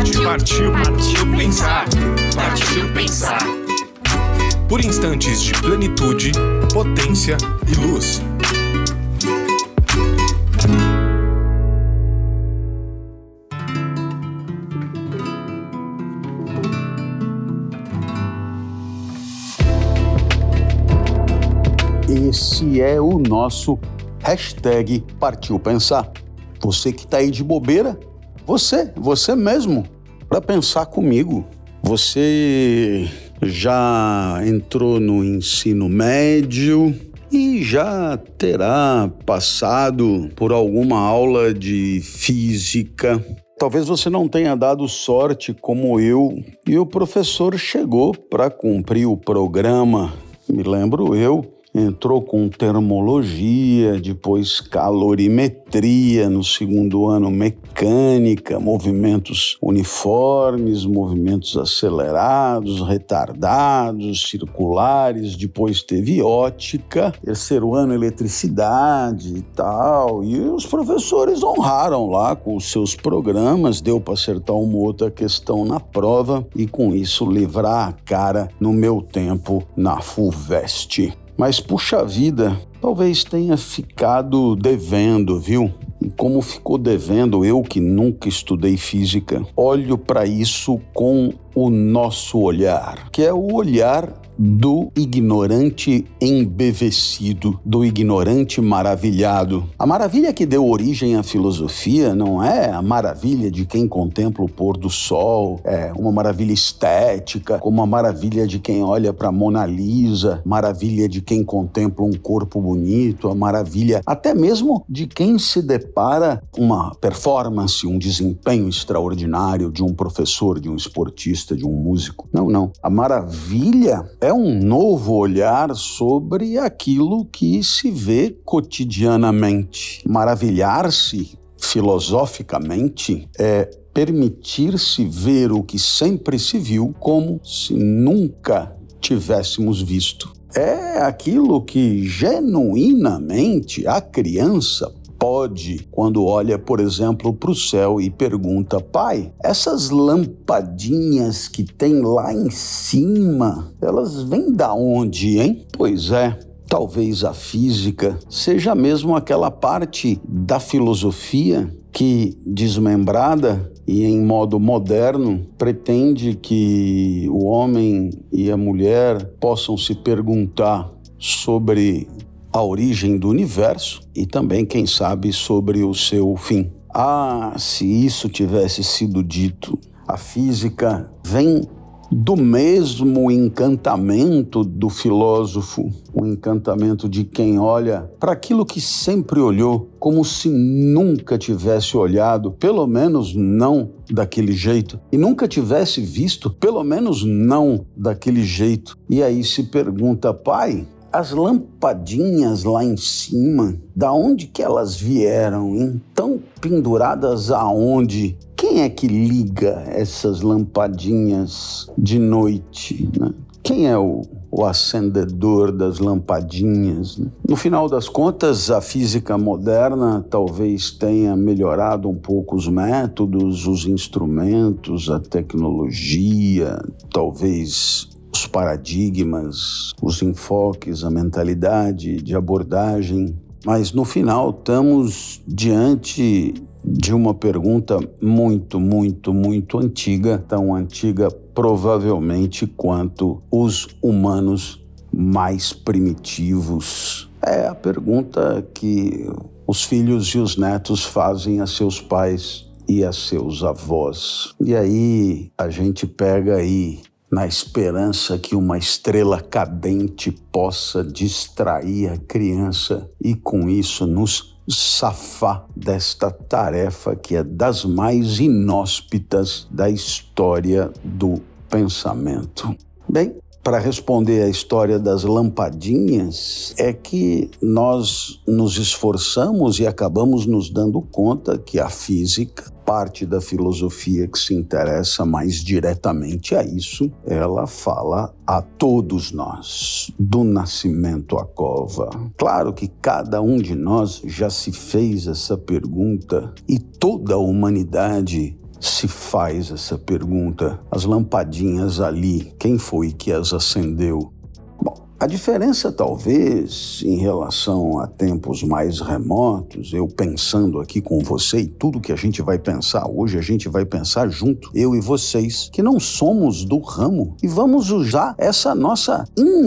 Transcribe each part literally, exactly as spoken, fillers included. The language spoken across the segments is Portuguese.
Partiu, partiu, partiu pensar. Partiu pensar. Por instantes de plenitude, potência e luz. Esse é o nosso hashtag Partiu Pensar. Você que tá aí de bobeira, você, você mesmo, para pensar comigo. Você já entrou no ensino médio e já terá passado por alguma aula de física. Talvez você não tenha dado sorte como eu e o professor chegou para cumprir o programa. Me lembro eu. Entrou com termologia, depois calorimetria, no segundo ano mecânica, movimentos uniformes, movimentos acelerados, retardados, circulares, depois teve ótica, terceiro ano eletricidade e tal, e os professores honraram lá com os seus programas, deu para acertar uma outra questão na prova e com isso livrar a cara no meu tempo na FUVEST. Mas, puxa vida, talvez tenha ficado devendo, viu? E como ficou devendo, eu que nunca estudei física, olho para isso com o nosso olhar, que é o olhar do ignorante embevecido, do ignorante maravilhado. A maravilha que deu origem à filosofia não é a maravilha de quem contempla o pôr do sol, é uma maravilha estética, como a maravilha de quem olha para Mona Lisa, maravilha de quem contempla um corpo bonito, a maravilha até mesmo de quem se depara com uma performance, um desempenho extraordinário de um professor, de um esportista, de um músico. Não, não. A maravilha é É um novo olhar sobre aquilo que se vê cotidianamente. Maravilhar-se filosoficamente é permitir-se ver o que sempre se viu como se nunca tivéssemos visto. É aquilo que genuinamente a criança pode, quando olha, por exemplo, para o céu e pergunta: pai, essas lampadinhas que tem lá em cima, elas vêm da onde, hein? Pois é, talvez a física seja mesmo aquela parte da filosofia que, desmembrada e em modo moderno, pretende que o homem e a mulher possam se perguntar sobre a origem do universo e também, quem sabe, sobre o seu fim. Ah, se isso tivesse sido dito, a física vem do mesmo encantamento do filósofo, o encantamento de quem olha para aquilo que sempre olhou, como se nunca tivesse olhado, pelo menos não daquele jeito, e nunca tivesse visto, pelo menos não daquele jeito. E aí se pergunta: pai, as lampadinhas lá em cima, da onde que elas vieram? Então, penduradas aonde? Quem é que liga essas lampadinhas de noite, né? Quem é o, o acendedor das lampadinhas, né? No final das contas, a física moderna talvez tenha melhorado um pouco os métodos, os instrumentos, a tecnologia, talvez os paradigmas, os enfoques, a mentalidade de abordagem. Mas no final estamos diante de uma pergunta muito, muito, muito antiga, tão antiga provavelmente quanto os humanos mais primitivos. É a pergunta que os filhos e os netos fazem a seus pais e a seus avós. E aí a gente pega aí, na esperança que uma estrela cadente possa distrair a criança e, com isso, nos safar desta tarefa que é das mais inóspitas da história do pensamento. Bem, para responder à história das lampadinhas, é que nós nos esforçamos e acabamos nos dando conta que a física, parte da filosofia que se interessa mais diretamente a isso, ela fala a todos nós, do nascimento à cova. Claro que cada um de nós já se fez essa pergunta e toda a humanidade se faz essa pergunta. As lampadinhas ali, quem foi que as acendeu? Bom, a diferença talvez em relação a tempos mais remotos, eu pensando aqui com você e tudo que a gente vai pensar hoje, a gente vai pensar junto, eu e vocês, que não somos do ramo, e vamos usar essa nossa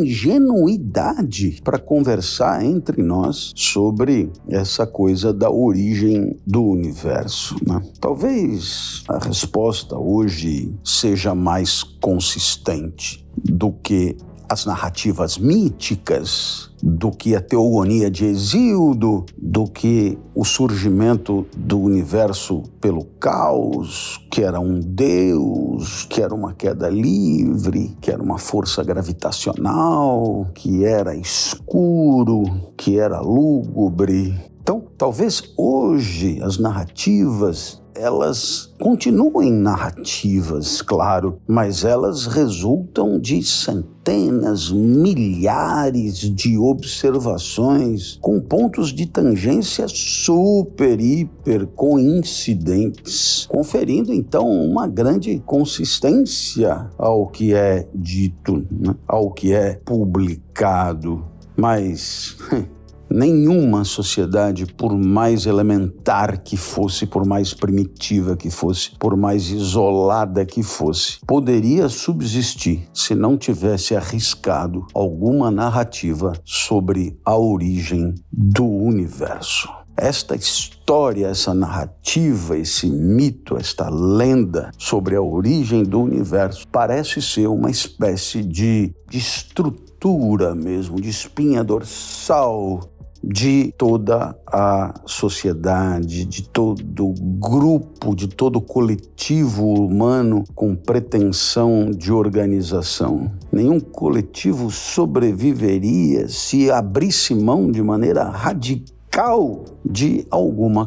ingenuidade para conversar entre nós sobre essa coisa da origem do universo, né? Talvez a resposta hoje seja mais consistente do que as narrativas míticas, do que a teogonia de Hesíodo, do que o surgimento do universo pelo caos, que era um deus, que era uma queda livre, que era uma força gravitacional, que era escuro, que era lúgubre. Então, talvez hoje as narrativas elas continuem narrativas, claro, mas elas resultam de centenas, milhares de observações com pontos de tangência super, hiper coincidentes, conferindo então uma grande consistência ao que é dito, né? Ao que é publicado. Mas nenhuma sociedade, por mais elementar que fosse, por mais primitiva que fosse, por mais isolada que fosse, poderia subsistir se não tivesse arriscado alguma narrativa sobre a origem do universo. Esta história, essa narrativa, esse mito, esta lenda sobre a origem do universo parece ser uma espécie de, de estrutura mesmo, de espinha dorsal de toda a sociedade, de todo grupo, de todo coletivo humano com pretensão de organização. Nenhum coletivo sobreviveria se abrisse mão de maneira radical de alguma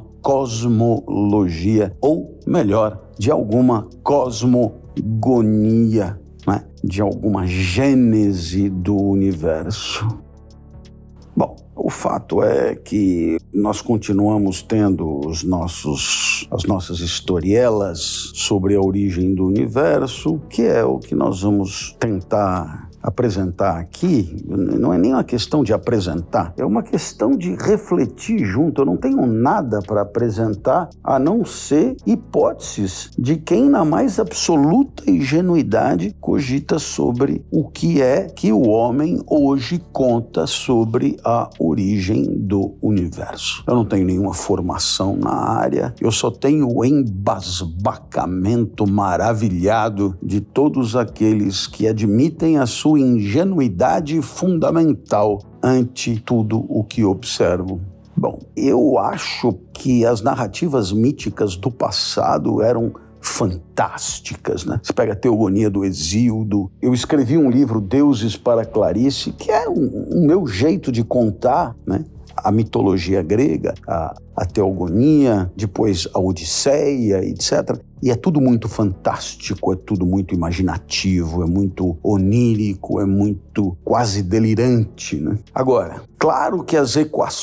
cosmologia, ou melhor, de alguma cosmogonia, né? De alguma gênese do universo. Bom, o fato é que nós continuamos tendo os nossos, as nossas historielas sobre a origem do universo, que é o que nós vamos tentar apresentar aqui. Não é nem uma questão de apresentar, é uma questão de refletir junto. Eu não tenho nada para apresentar a não ser hipóteses de quem na mais absoluta ingenuidade cogita sobre o que é que o homem hoje conta sobre a origem do universo. Eu não tenho nenhuma formação na área, eu só tenho o embasbacamento maravilhado de todos aqueles que admitem a sua ingenuidade fundamental ante tudo o que observo. Bom, eu acho que as narrativas míticas do passado eram fantásticas, né? Você pega a teogonia do Hesíodo. Eu escrevi um livro, Deuses para Clarice, que é um, um meu jeito de contar, né? A mitologia grega, a, a teogonia, depois a Odisseia, etcétera. E é tudo muito fantástico, é tudo muito imaginativo, é muito onírico, é muito quase delirante, né? Agora, claro que as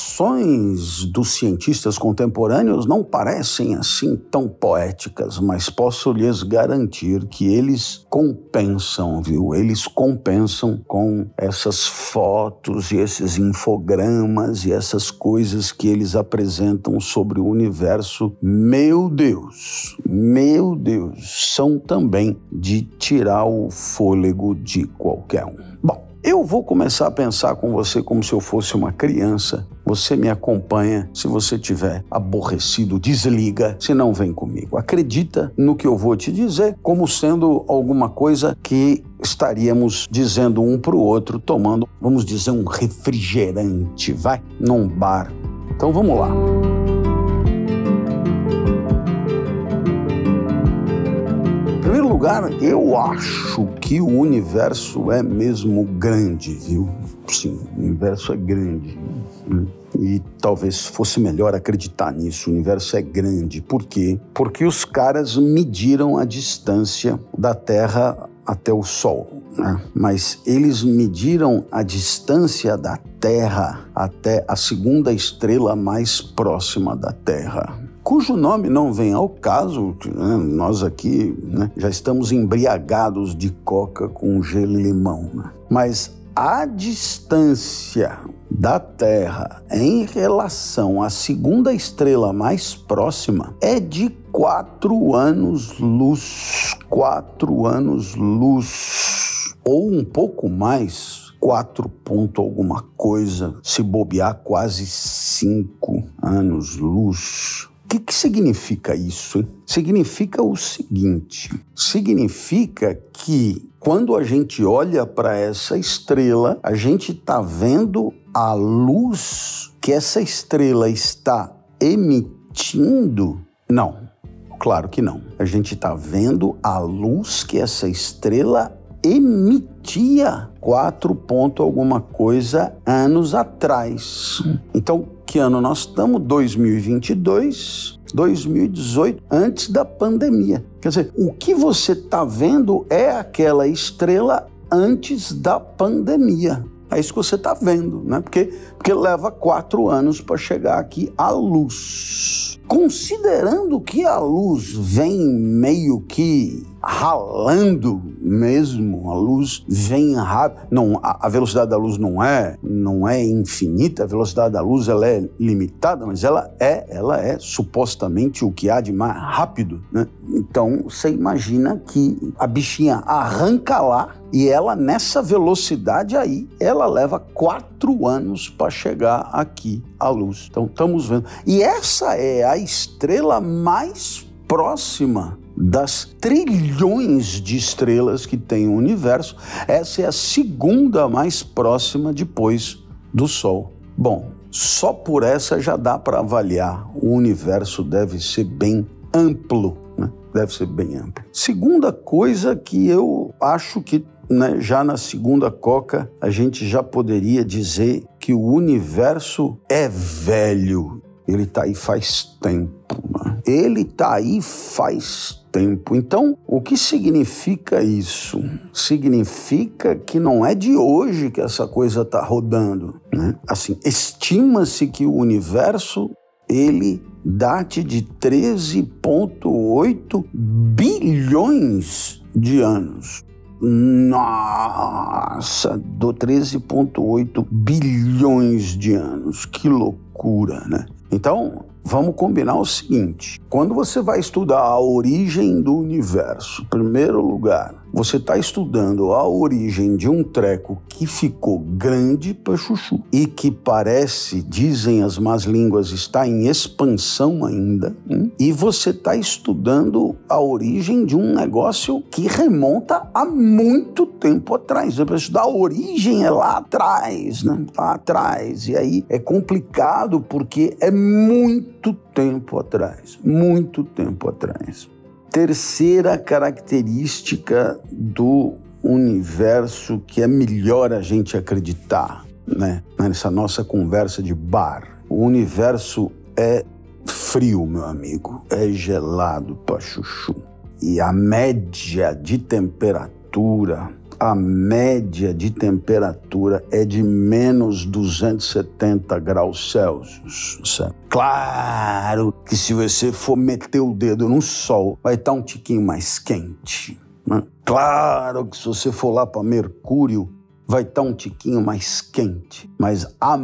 equações dos cientistas contemporâneos não parecem assim tão poéticas, mas posso lhes garantir que eles compensam, viu? Eles compensam com essas fotos e esses infogramas e essas coisas que eles apresentam sobre o universo. Meu Deus, meu Meu Deus, são também de tirar o fôlego de qualquer um. Bom, eu vou começar a pensar com você como se eu fosse uma criança. Você me acompanha. Se você estiver aborrecido, desliga, se não vem comigo. Acredita no que eu vou te dizer como sendo alguma coisa que estaríamos dizendo um para o outro, tomando, vamos dizer, um refrigerante, vai, num bar. Então vamos lá. Em primeiro lugar, eu acho que o universo é mesmo grande, viu? Sim, o universo é grande. E talvez fosse melhor acreditar nisso. O universo é grande. Por quê? Porque os caras mediram a distância da Terra até o Sol, né? Mas eles mediram a distância da Terra até a segunda estrela mais próxima da Terra. cujo nome não vem ao caso, né? Nós aqui, né, já estamos embriagados de coca com gelo e limão, né? Mas a distância da Terra em relação à segunda estrela mais próxima é de quatro anos-luz. Quatro anos-luz. Ou um pouco mais, quatro ponto alguma coisa, se bobear quase cinco anos-luz. O que, que significa isso, hein? Significa o seguinte, significa que quando a gente olha para essa estrela, a gente está vendo a luz que essa estrela está emitindo? Não, claro que não. A gente está vendo a luz que essa estrela emitia quatro ponto alguma coisa anos atrás. Então, que ano nós estamos? dois mil e vinte e dois, dois mil e dezoito, antes da pandemia. Quer dizer, o que você está vendo é aquela estrela antes da pandemia. É isso que você está vendo, né? Porque, porque leva quatro anos para chegar aqui a luz. Considerando que a luz vem meio que ralando mesmo, a luz vem rápido. Não, a, a velocidade da luz não é, não é infinita, a velocidade da luz ela é limitada, mas ela é, ela é supostamente o que há de mais rápido, né? Então você imagina que a bichinha arranca lá e ela nessa velocidade aí, ela leva quatro anos para chegar aqui à luz. Então estamos vendo. E essa é a estrela mais próxima das trilhões de estrelas que tem o universo. Essa é a segunda mais próxima depois do Sol. Bom, só por essa já dá para avaliar. O universo deve ser bem amplo, né? Deve ser bem amplo. Segunda coisa que eu acho que, né, já na segunda coca, a gente já poderia dizer que o universo é velho. Ele está aí faz tempo, né? Ele está aí faz tempo. Então, o que significa isso? Significa que não é de hoje que essa coisa está rodando, né? Assim, estima-se que o universo, ele date de treze vírgula oito bilhões de anos. Nossa, do treze vírgula oito bilhões de anos. Que loucura, né? Então, vamos combinar o seguinte. Quando você vai estudar a origem do universo, em primeiro lugar, você está estudando a origem de um treco que ficou grande para chuchu e que parece, dizem as más línguas, está em expansão ainda. Hein? E você está estudando a origem de um negócio que remonta a muito tempo atrás. Você vai estudar a origem é lá atrás, né? Lá atrás. E aí é complicado porque é muito tempo atrás. Muito tempo atrás. Terceira característica do universo que é melhor a gente acreditar, né? Nessa nossa conversa de bar. O universo é frio, meu amigo. É gelado pra chuchu. E a média de temperatura, a média de temperatura é de menos duzentos e setenta graus Celsius. Certo? Claro que se você for meter o dedo no sol, vai estar um tiquinho mais quente, né? Claro que se você for lá para Mercúrio, vai estar um tiquinho mais quente. Mas a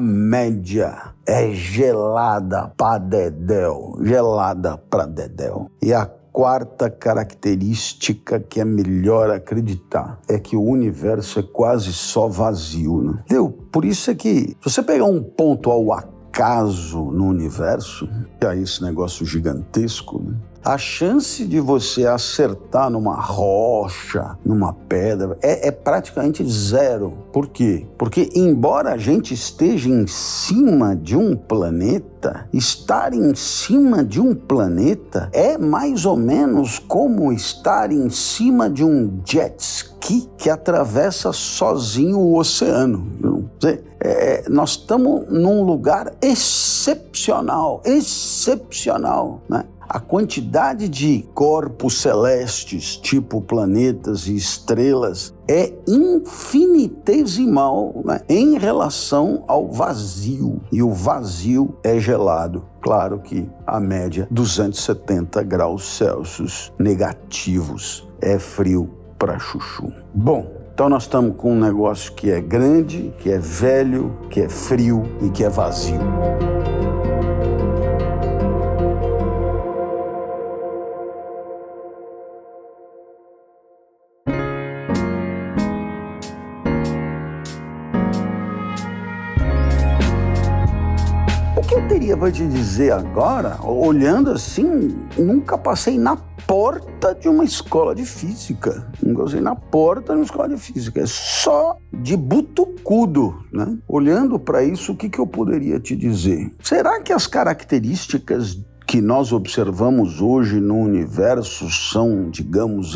média é gelada pra dedéu. Gelada pra dedéu. E a quarta característica que é melhor acreditar é que o universo é quase só vazio, né? Entendeu? Por isso é que, se você pegar um ponto ao acaso no universo, que é esse negócio gigantesco, né? A chance de você acertar numa rocha, numa pedra, é, é praticamente zero. Por quê? Porque, embora a gente esteja em cima de um planeta, estar em cima de um planeta é mais ou menos como estar em cima de um jet ski que atravessa sozinho o oceano. Quer dizer, é, nós estamos num lugar excepcional. excepcional, excepcional, né? A quantidade de corpos celestes, tipo planetas e estrelas, é infinitesimal, né, em relação ao vazio. E o vazio é gelado. Claro que a média, duzentos e setenta graus Celsius negativos. É frio pra chuchu. Bom, então nós estamos com um negócio que é grande, que é velho, que é frio e que é vazio. O que eu teria para te dizer agora, olhando assim, nunca passei na porta de uma escola de física. Nunca passei na porta de uma escola de física. É só de butucudo, né? Olhando para isso, o que, que eu poderia te dizer? Será que as características que nós observamos hoje no universo são, digamos,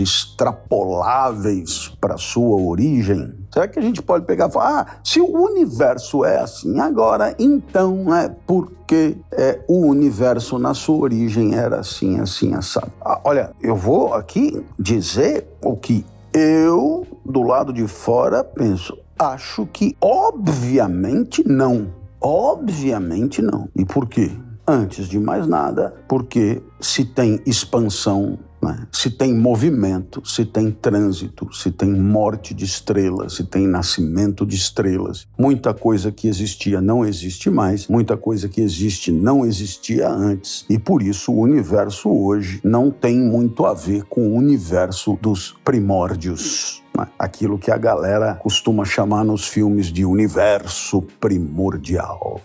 extrapoláveis para sua origem? Será que a gente pode pegar e falar, ah, se o universo é assim agora, então é porque é, o universo na sua origem era assim, assim, assado? Ah, olha, eu vou aqui dizer o que eu, do lado de fora, penso. Acho que, obviamente, não. Obviamente não. E por quê? Antes de mais nada, porque se tem expansão, né? Se tem movimento, se tem trânsito, se tem morte de estrelas, se tem nascimento de estrelas, muita coisa que existia não existe mais, muita coisa que existe não existia antes, e por isso o universo hoje não tem muito a ver com o universo dos primórdios. Aquilo que a galera costuma chamar nos filmes de universo primordial.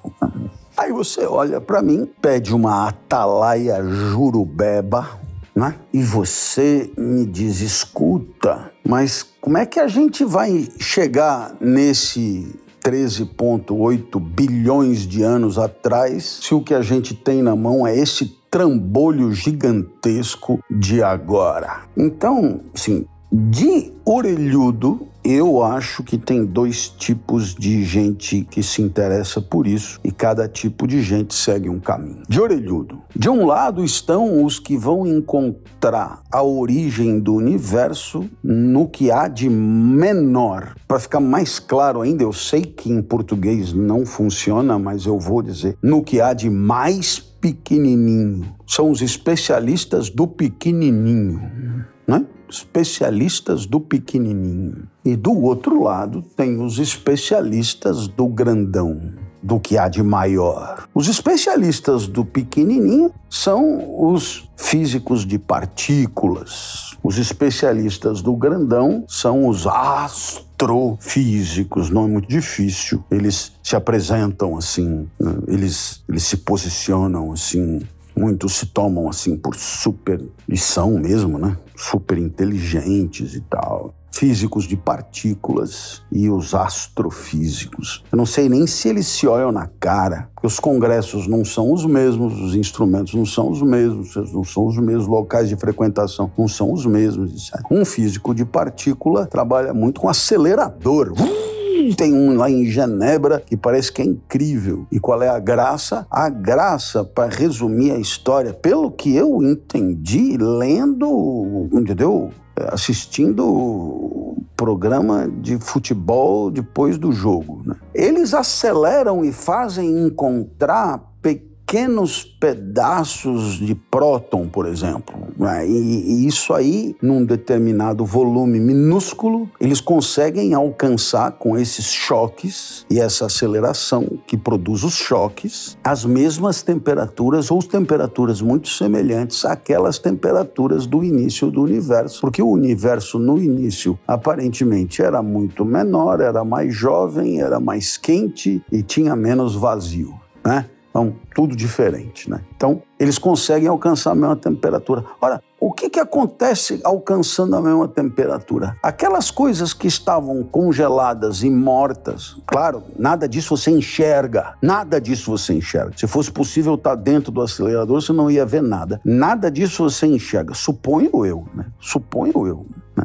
Aí você olha para mim, pede uma atalaia jurubeba, né? E você me diz, escuta, mas como é que a gente vai chegar nesse treze vírgula oito bilhões de anos atrás se o que a gente tem na mão é esse trambolho gigantesco de agora? Então, assim, de orelhudo, eu acho que tem dois tipos de gente que se interessa por isso e cada tipo de gente segue um caminho. De orelhudo, de um lado estão os que vão encontrar a origem do universo no que há de menor. Para ficar mais claro ainda, eu sei que em português não funciona, mas eu vou dizer, no que há de mais pequenininho. São os especialistas do pequenininho, né? Especialistas do pequenininho. E do outro lado tem os especialistas do grandão, do que há de maior. Os especialistas do pequenininho são os físicos de partículas. Os especialistas do grandão são os astrofísicos. Não é muito difícil. Eles se apresentam assim, né? eles, eles se posicionam assim. Muitos se tomam assim por super, e são mesmo, né? Super inteligentes e tal. Físicos de partículas e os astrofísicos. Eu não sei nem se eles se olham na cara, porque os congressos não são os mesmos, os instrumentos não são os mesmos, não são os mesmos, locais de frequentação não são os mesmos. Um físico de partícula trabalha muito com acelerador. Tem um lá em Genebra que parece que é incrível. E qual é a graça? A graça, para resumir a história, pelo que eu entendi, lendo, entendeu? Assistindo programa de futebol depois do jogo, né? Eles aceleram e fazem encontrar pequenos pedaços de próton, por exemplo, né? e, e isso aí, num determinado volume minúsculo, eles conseguem alcançar com esses choques e essa aceleração que produz os choques, as mesmas temperaturas ou temperaturas muito semelhantes àquelas temperaturas do início do universo, porque o universo no início aparentemente era muito menor, era mais jovem, era mais quente e tinha menos vazio, né? Então, tudo diferente, né? Então, eles conseguem alcançar a mesma temperatura. Ora, o que que acontece alcançando a mesma temperatura? Aquelas coisas que estavam congeladas e mortas, claro, nada disso você enxerga, nada disso você enxerga. Se fosse possível estar dentro do acelerador, você não ia ver nada. Nada disso você enxerga, suponho eu, né? Suponho eu, né?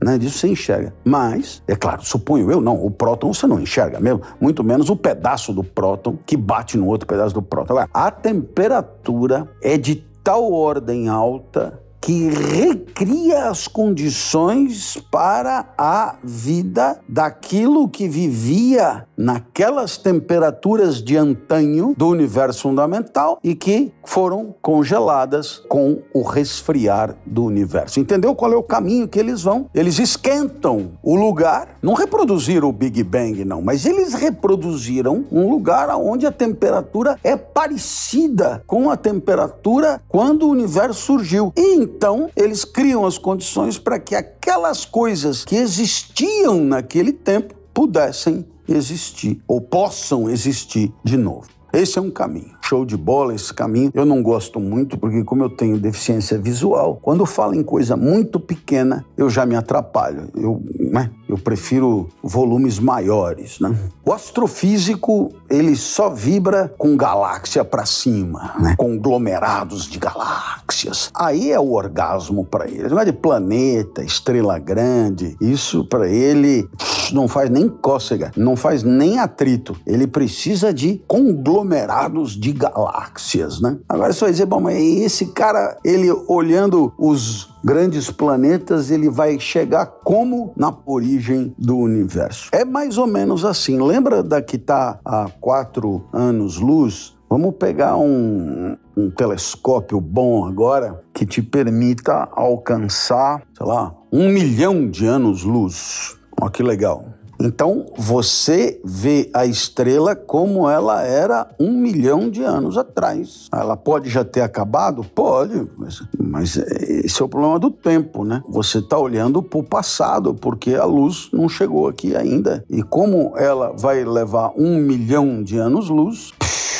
né? Disso você enxerga. Mas, é claro, suponho eu, não, o próton você não enxerga mesmo, muito menos o pedaço do próton que bate no outro pedaço do próton. Agora, a temperatura é de tal ordem alta que recria as condições para a vida daquilo que vivia naquelas temperaturas de antanho do universo fundamental e que foram congeladas com o resfriar do universo. Entendeu qual é o caminho que eles vão? Eles esquentam o lugar, não reproduziram o Big Bang, não, mas eles reproduziram um lugar onde a temperatura é parecida com a temperatura quando o universo surgiu. E então, eles criam as condições para que aquelas coisas que existiam naquele tempo pudessem existir, ou possam existir de novo. Esse é um caminho. Show de bola esse caminho. Eu não gosto muito porque, como eu tenho deficiência visual, quando eu falo em coisa muito pequena, eu já me atrapalho. Eu, né? eu prefiro volumes maiores, né? O astrofísico, ele só vibra com galáxia para cima, né? Conglomerados de galáxias. Aí é o orgasmo para ele. Não é de planeta, estrela grande. Isso para ele não faz nem cócega, não faz nem atrito. Ele precisa de conglomerados de galáxias, né? Agora você vai dizer, bom, mas esse cara, ele olhando os grandes planetas, ele vai chegar como na origem do universo? É mais ou menos assim. Lembra da que está há quatro anos-luz? Vamos pegar um, um telescópio bom agora que te permita alcançar, sei lá, um milhão de anos-luz. Olha que legal. Então, você vê a estrela como ela era um milhão de anos atrás. Ela pode já ter acabado? Pode, mas, mas esse é o problema do tempo, né? Você está olhando para o passado, porque a luz não chegou aqui ainda. E como ela vai levar um milhão de anos-luz,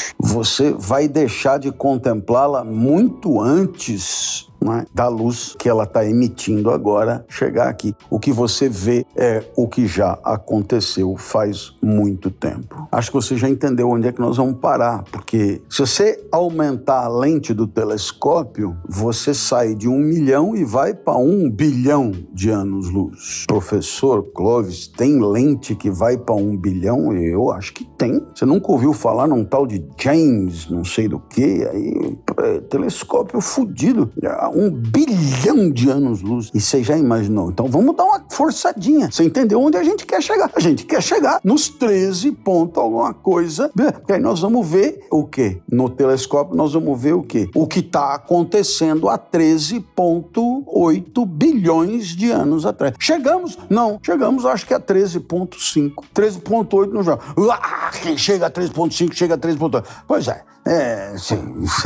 você vai deixar de contemplá-la muito antes, né, da luz que ela está emitindo agora chegar aqui. O que você vê é o que já aconteceu faz muito tempo. Acho que você já entendeu onde é que nós vamos parar, porque se você aumentar a lente do telescópio, você sai de um milhão e vai para um bilhão de anos-luz. Professor Clóvis, tem lente que vai para um bilhão? Eu acho que tem. Você nunca ouviu falar num tal de James, não sei do que, aí, é, telescópio fudido. Um bilhão de anos-luz. E você já imaginou? Então vamos dar uma forçadinha. Você entendeu onde a gente quer chegar? A gente quer chegar nos treze ponto alguma coisa. Porque aí nós vamos ver o quê? No telescópio nós vamos ver o quê? O que está acontecendo há treze ponto oito bilhões de anos atrás. Chegamos? Não. Chegamos, acho que a treze ponto cinco. treze ponto oito no jogo. Ah, quem chega a treze ponto cinco, chega a treze ponto oito. Pois é. É, sim.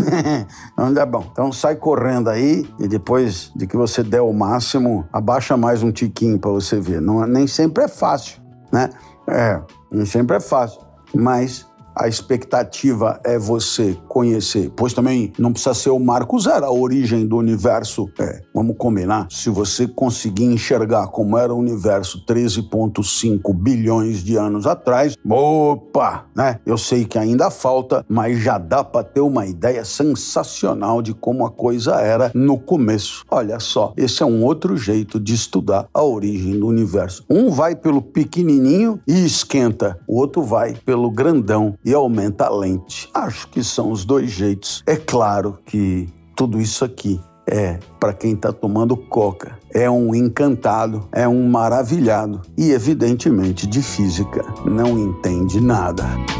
Não dá bom. Então sai correndo aí e depois de que você der o máximo, abaixa mais um tiquinho para você ver. Não, nem sempre é fácil, né? É, nem sempre é fácil, mas a expectativa é você conhecer, pois também não precisa ser o marco zero, a origem do universo. É, vamos combinar, se você conseguir enxergar como era o universo treze ponto cinco bilhões de anos atrás, opa, né? Eu sei que ainda falta, mas já dá para ter uma ideia sensacional de como a coisa era no começo. Olha só, esse é um outro jeito de estudar a origem do universo. Um vai pelo pequenininho e esquenta, o outro vai pelo grandão e aumenta a lente. Acho que são os dois jeitos. É claro que tudo isso aqui é para quem está tomando coca. É um encantado, é um maravilhado e, evidentemente, de física não entende nada.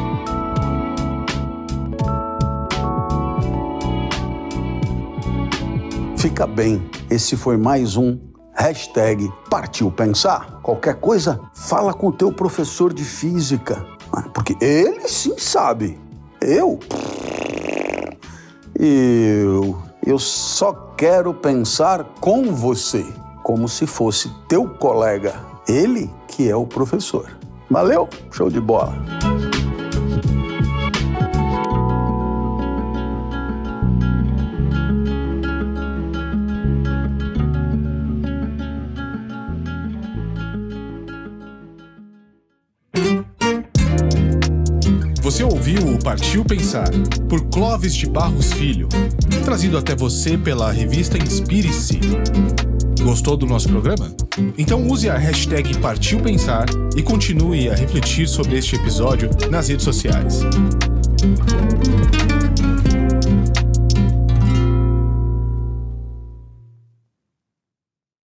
Fica bem, esse foi mais um hashtag Partiu Pensar. Qualquer coisa, fala com o teu professor de física. Porque ele sim sabe. Eu? Eu... Eu só quero pensar com você, como se fosse teu colega. Ele que é o professor. Valeu? Show de bola. Você ouviu o Partiu Pensar, por Clóvis de Barros Filho, trazido até você pela revista Inspire-se. Gostou do nosso programa? Então use a hashtag Partiu Pensar e continue a refletir sobre este episódio nas redes sociais.